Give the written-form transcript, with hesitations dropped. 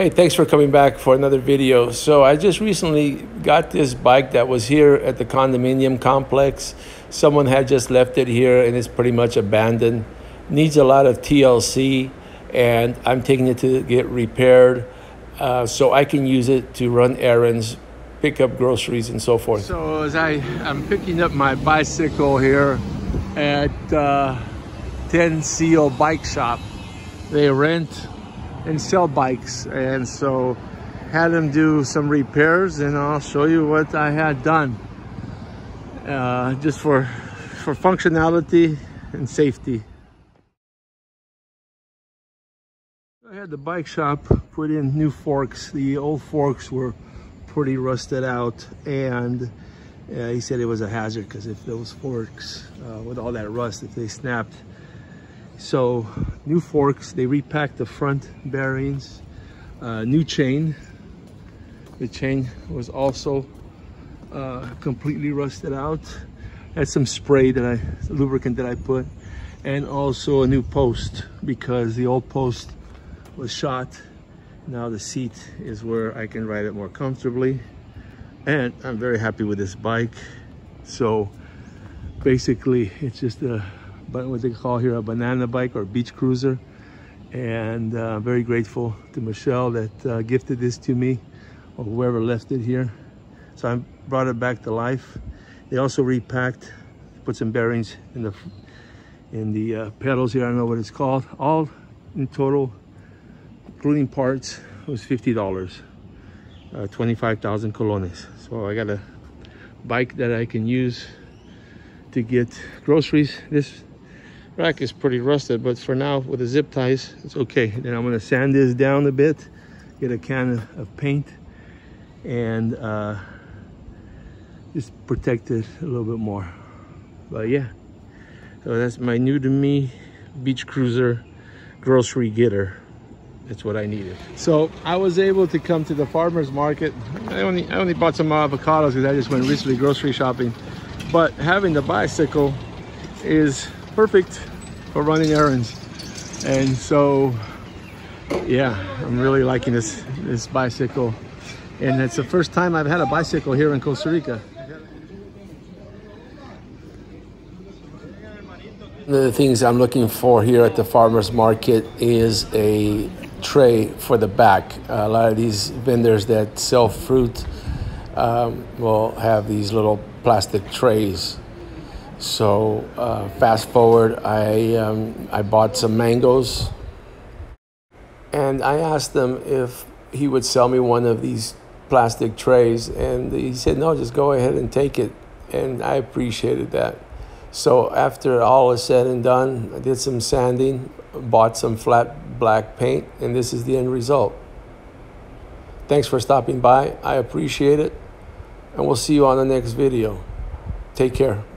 Hey, thanks for coming back for another video. So I just recently got this bike that was here at the condominium complex. Someone had just left it here and it's pretty much abandoned. Needs a lot of TLC, and I'm taking it to get repaired so I can use it to run errands, pick up groceries and so forth. So as I'm picking up my bicycle here at 10 CO Bike Shop. They rent and sell bikes, and so had them do some repairs, and I'll show you what I had done just for functionality and safety. I had the bike shop put in new forks. The old forks were pretty rusted out, and he said it was a hazard because if those forks with all that rust, if they snapped. So new forks, they repacked the front bearings, new chain. The chain was also completely rusted out. Had some spray lubricant that I put, and also a new post because the old post was shot. Now the seat is where I can ride it more comfortably, and I'm very happy with this bike. So basically it's just what they call here a banana bike or beach cruiser, and very grateful to Michelle that gifted this to me, or whoever left it here. So I brought it back to life. They also repacked, put some bearings in the pedals here. I don't know what it's called. All in total, including parts, was $50, 25,000 colones. So I got a bike that I can use to get groceries. This rack is pretty rusted, but for now with the zip ties it's okay. Then I'm going to sand this down a bit, get a can of paint, and just protect it a little bit more. But yeah, so that's my new to me beach cruiser grocery getter. That's what I needed. So I was able to come to the farmer's market. I only bought some avocados because I just went recently grocery shopping, but having the bicycle is perfect for running errands. And so yeah, I'm really liking this bicycle, and it's the first time I've had a bicycle here in Costa Rica. One of the things I'm looking for here at the farmer's market is a tray for the back. A lot of these vendors that sell fruit will have these little plastic trays. So fast forward, I bought some mangoes, and I asked him if he would sell me one of these plastic trays, and he said no, just go ahead and take it, and I appreciated that. So after all is said and done, I did some sanding, bought some flat black paint, and this is the end result. Thanks for stopping by. I appreciate it, and we'll see you on the next video. Take care.